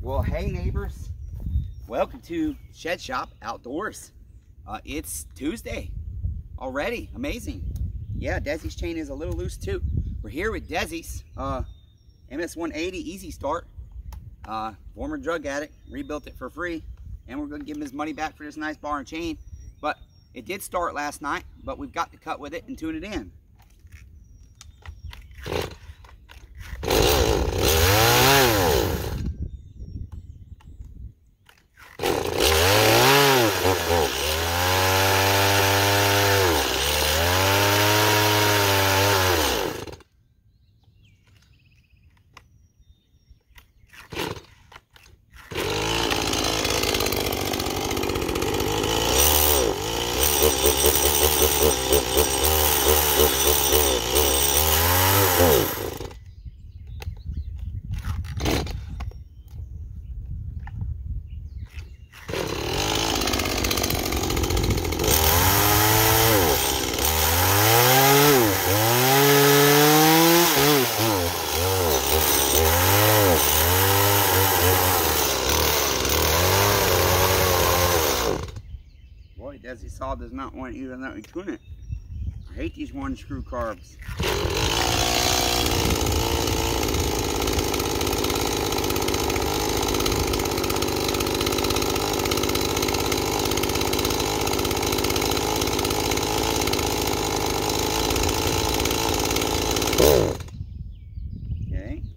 Well, hey neighbors, welcome to Shed Shop Outdoors. It's Tuesday already. Amazing. Yeah, Desi's chain is a little loose too. We're here with Desi's MS-180 Easy Start. Former drug addict, rebuilt it for free, and we're going to give him his money back for this nice bar and chain. But it did start last night, but we've got to cut with it and tune it in. Boy, Desi saw does not want you to let me tune it. I hate these one screw carbs. Okay.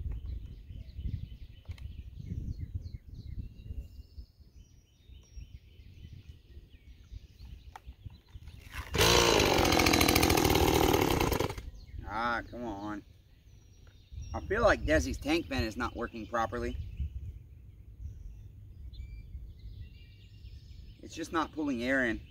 Ah, come on. I feel like Desi's tank vent is not working properly. It's just not pulling air in.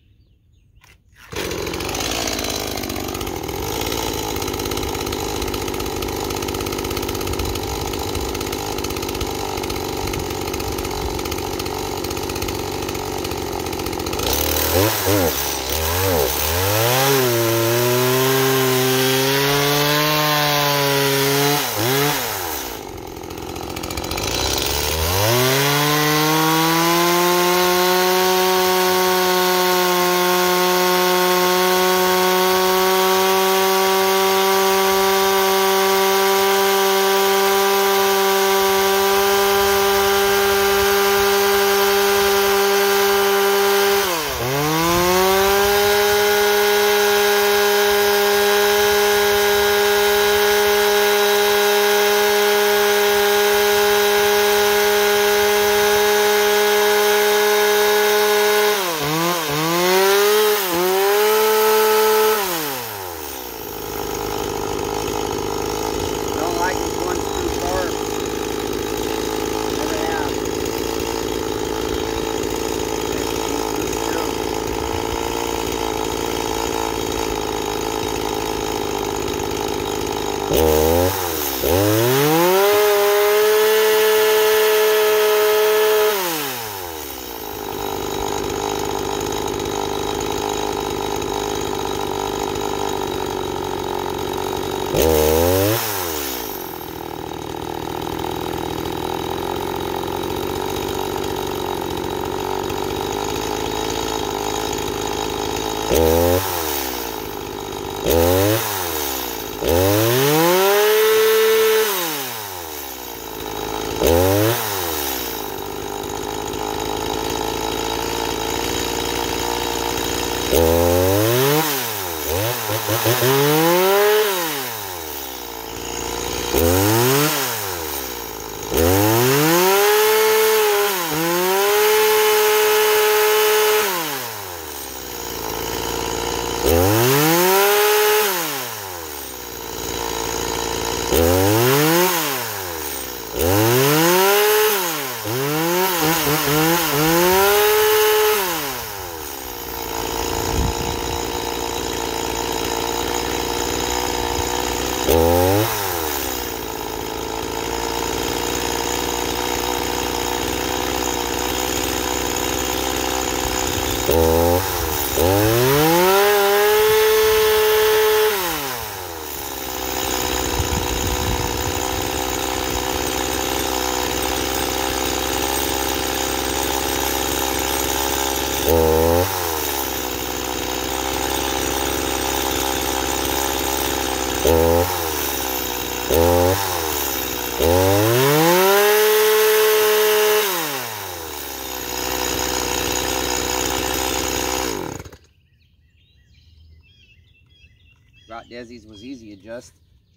Desi's was easy adjust.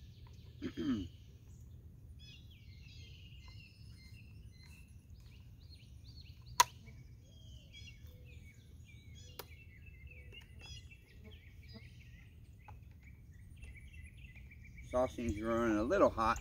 Saw seems to be running a little hot.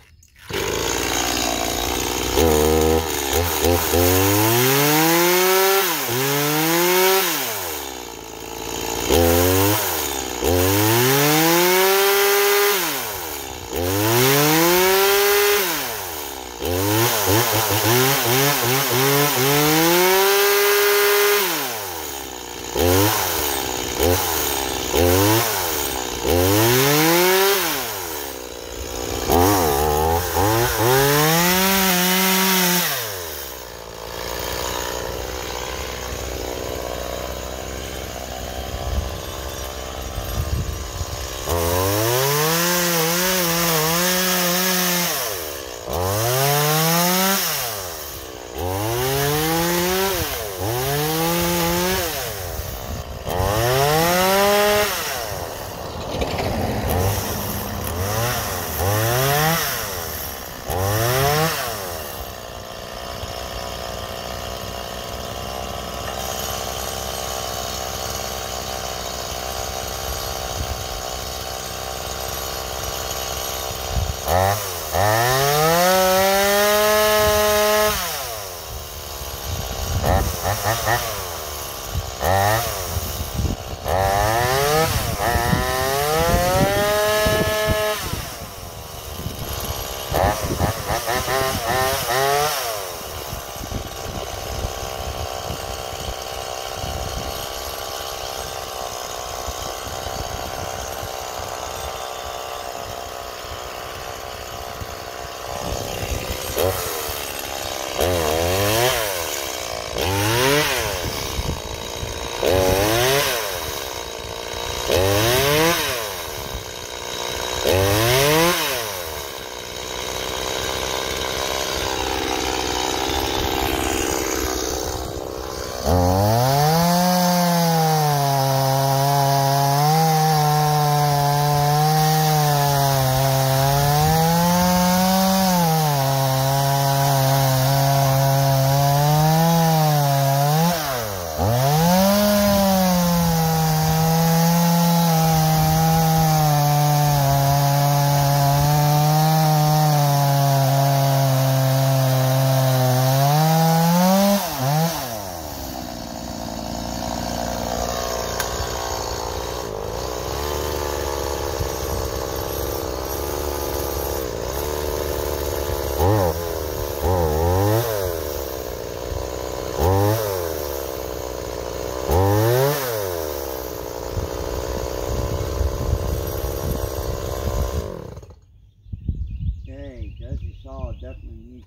Desi saw definitely needs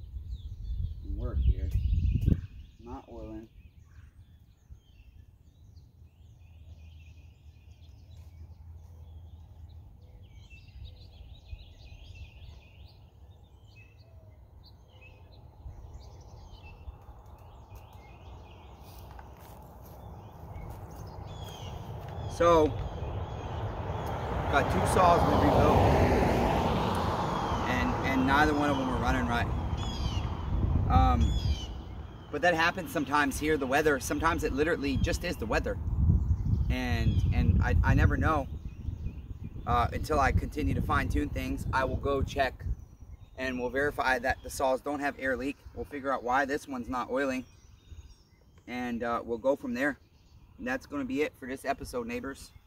some work here. Not oiling. So, got two saws to rebuild, and neither one of them are running right. But that happens sometimes here. The weather, sometimes it literally just is the weather, and I never know until I continue to fine tune things. I will go check, and we'll verify that the saws don't have air leak. We'll figure out why this one's not oiling, and we'll go from there. And that's going to be it for this episode, neighbors.